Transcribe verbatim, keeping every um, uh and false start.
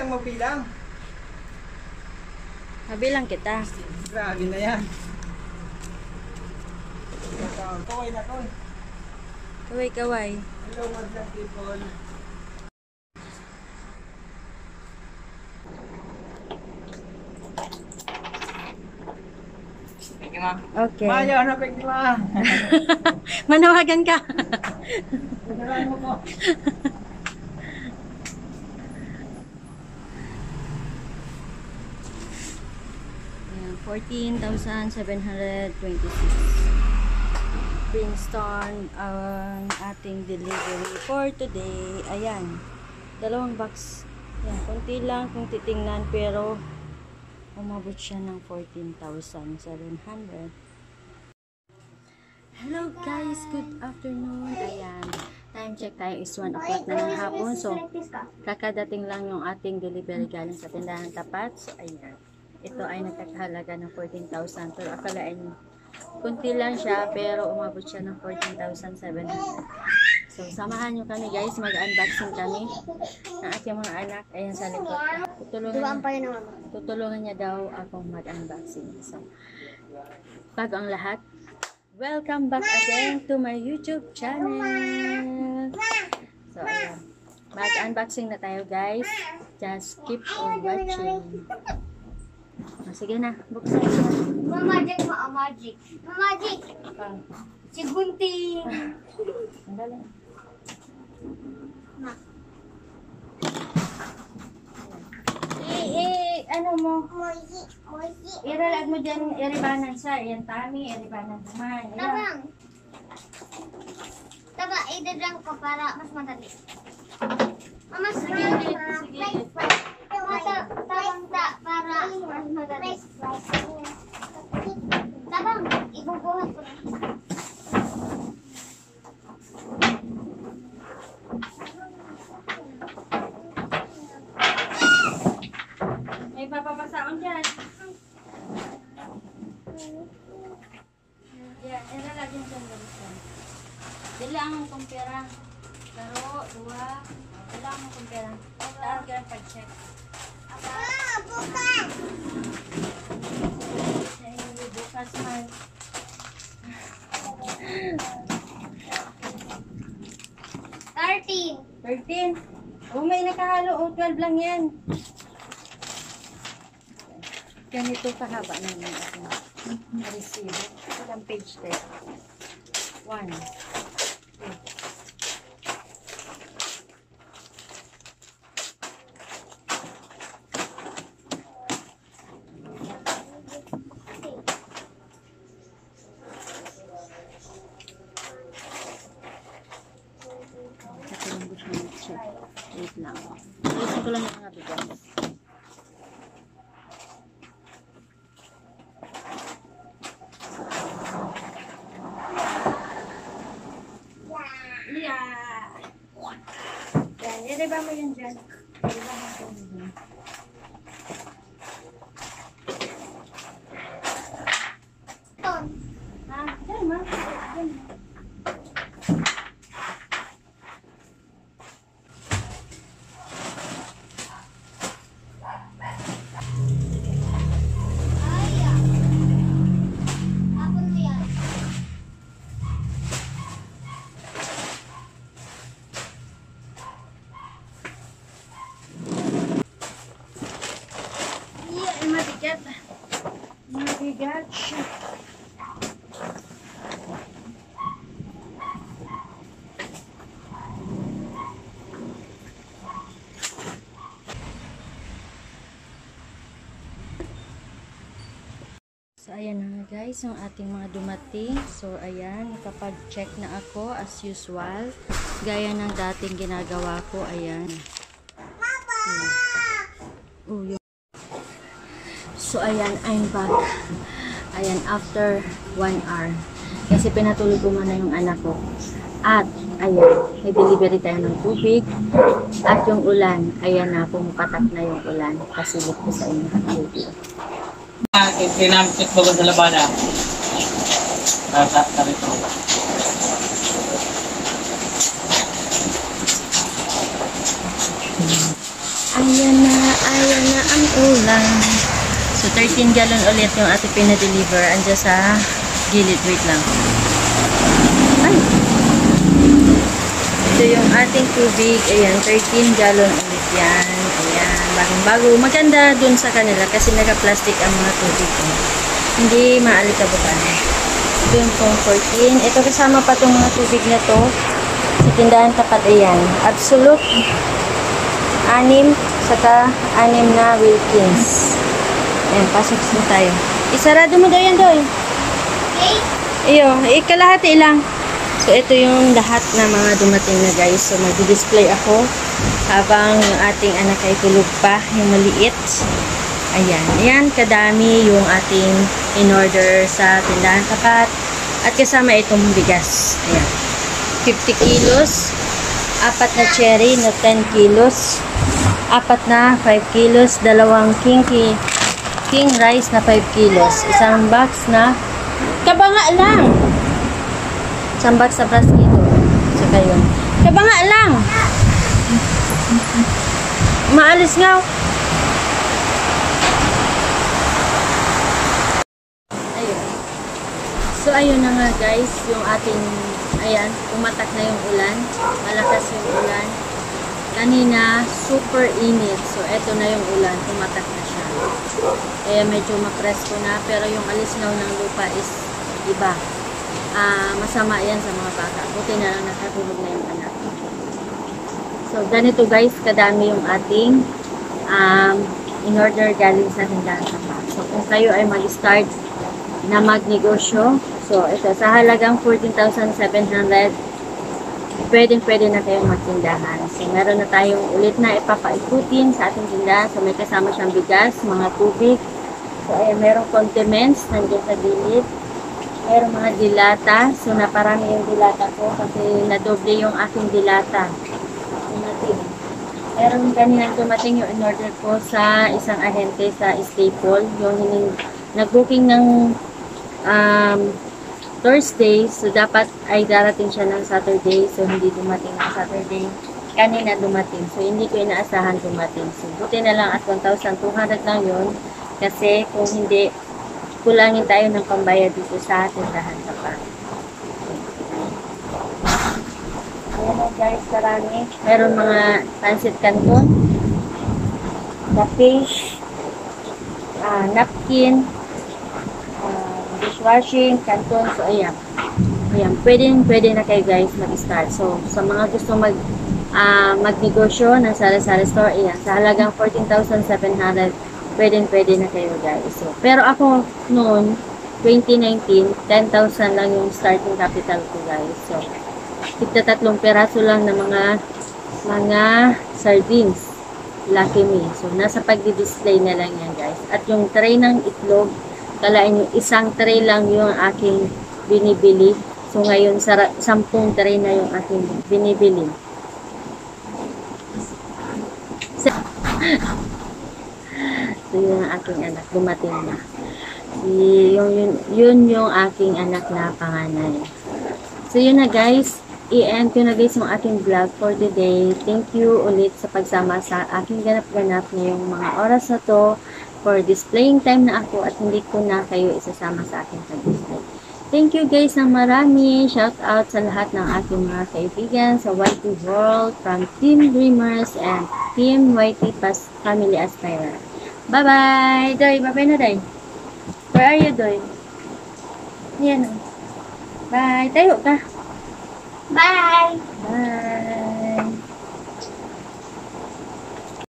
kang magbilang. Mabilang kita. Grabe na yan. Kaway na to. Kaway, kaway. Hello, mga people. Okay. Maya, hanapin ko ah. Manawagan ka. Pagdalaan mo ko. fourteen thousand seven hundred twenty-six. Princeton ang ating delivery for today. Ayan. Dalawang box. Ayan, konti lang kung titingnan pero umabot siya ng fourteen thousand seven hundred. Hello guys, good afternoon. Ayan, time check tayo is one o'clock na ng hapon. So, kakadating lang yung ating delivery galing sa tindahan tapat. So, ayan. Ito ay nagkakahalaga ng fourteen thousand. Pero akalain nyo, kunti lang siya pero umabot siya ng fourteen thousand seven hundred. So, samahan nyo kami guys. Mag-unboxing kami ng aking mga anak. Ayan sa likod. Tutulungan niya, tutulungan niya daw akong mag-unboxing. So, bago ang lahat, welcome back again to my YouTube channel. So, ayan. Mag-unboxing na tayo guys. Just keep on watching. Oh, sige na, buksan na. Magic, magic. Magic. Ah. Si Gunting. Sandali. Ma. Eh, eh, ano mo? Moji, moji. Iralag mo dyan, iribanan siya. Ayan, tami, iribanan naman. Ayan. Tabang. Taba, idadang ko para mas madali. Mama, sige. Sige. Mata, tabang ta para mas madali. Tabang, ibubuhat ko na. May papapasaon dyan. Yan, iralag yung dyan. Bilang kong pera. Taro, dua. Bilang kong pera. Taas ka ng pag-check. Ah, bukas. Bukas man. thirteen. thirteen. Oh, may nakahalo. Oh, twelve lang yan. Ganito kahaba na yung ating na-receive. Ito lang page test. One. Two. Ito lang gusto nyo check. Wait lang. Ayusin ko lang yung mga bigyan. Yeah. Yan, iriba mo yun dyan. Iriba mo yun dyan. Ton. Ha? Dyan, ma. Dyan. Ay, tapon mo yan. Yeah, ay mabigat. Mabigat siya. So, ayan na nga guys, yung ating mga dumating. So, ayan, nakapag-check na ako as usual. Gaya ng dating ginagawa ko, ayan. Ayan. Oh, yung... So, ayan, I'm back. Ayan, after one hour. Kasi pinatulog ko muna yung anak ko. At, ayan, may delivery tayo ng tubig. At yung ulan, ayan na, pumupatak na yung ulan. Pasilip ko sa inyo ang video. Kinamit ko sa labada. Tata, tarito. Ayan na ulan. So, thirteen gallon ulit yung ating pinadeliver. Andiyan sa gilid. Wait lang. Ay! Ito yung ating tubig. Ayan, thirteen gallon ulit yan. Ayan, bagong-bago. Maganda dun sa kanila kasi naka-plastic ang mga tubig. Hindi maalikabutan. Ito yung pong fourteen. Ito kasama pa itong mga tubig na to. Sa tindahan tapat, ayan. Absolute. Anim. Saka anim na Wilkins. Ayan, pasok na tayo. Isarado mo daw yan, Doy. Okay? Iyo, ikalahati lang. So, ito yung lahat na mga dumating na guys. So, mag-display ako habang yung ating anak ay tulog pa, yung maliit. Ayan. Ayan, kadami yung ating in-order sa tindahan tapat. At kasama itong bigas. Ayan. fifty kilos. Apat na cherry na ten kilos. Apat na five kilos. Dalawang kinky. King rice na five kilos. Isang box na kabanga lang. Isang box sa praskito. Saka yun. Kabanga lang. Maalis nga. Ayun. So, ayun na nga guys. Yung ating, ayan, umatak na yung ulan. Malakas yung ulan. Kanina, super init. So, eto na yung ulan. Umatak na siya. Kaya medyo mapresko na. Pero yung alisnaw ng lupa is iba. Ah, masama yan sa mga bata. Buti na lang nakatulog na yung anak. So, ganito guys, kadami yung ating um, in-order galing sa tindahan tapat. So, kung kayo ay mag-start na magnegosyo, so, ito, sa halagang fourteen thousand seven hundred, pwedeng-pwede na kayong magtindahan. So, meron na tayong ulit na ipapaikutin sa ating tindahan. So, may kasama siyang bigas, mga tubig. So, ayan, merong condiments nandiyan sa gilid. Merong mga dilata. So, naparami yung dilata ko kasi nadoble yung aking dilata. Dumating. Meron kanina dumating yung in-order ko sa isang ahente sa Staple. Yung hining, nag-booking ng um, Thursday, so dapat ay darating siya ng Saturday, so hindi dumating ng Saturday. Kanina dumating, so hindi ko inaasahan dumating. So buti na lang at one thousand two hundred lang yun, kasi kung hindi, kulangin tayo ng pambayad dito sa tindahan tapat. Ayan na guys, karami. Meron mga pancit canton, the fish, uh, napkin, dishwashing, canton, so ayan. Ayan, pwede, pwede na kayo guys mag-start. So, sa mga gusto mag uh, magnegosyo ng sari-sari store, ayan, sa halagang fourteen thousand seven hundred, pwede, pwede na kayo guys. So, pero ako noon, twenty nineteen, ten thousand lang yung starting capital ko guys. So, tigta tatlong peraso lang ng mga mga sardines. Lucky me. So, nasa pagdi-display na lang yan guys. At yung tray ng itlog, kalain yung isang tray lang yung aking binibili. So, ngayon, sampung tray na yung aking binibili. So, yun ang aking anak. Dumating na. Si, yun, yun, yun yung aking anak na panganay. So, yun na guys. I-end ko na guys yung aking vlog for today. Thank you ulit sa pagsama sa aking ganap-ganap ngayong mga oras na to for displaying time na ako at hindi ko na kayo isasama sa aking pag-display. Thank you guys ng marami. Shout out sa lahat ng aking mga kaibigan sa Y T World from Team Dreamers and Team Y T Pas Family Aspirer. Bye-bye! Doy, bye-bye na Doy. Where are you, Doy? Yan. Bye! Tayo ka! Bye! Bye!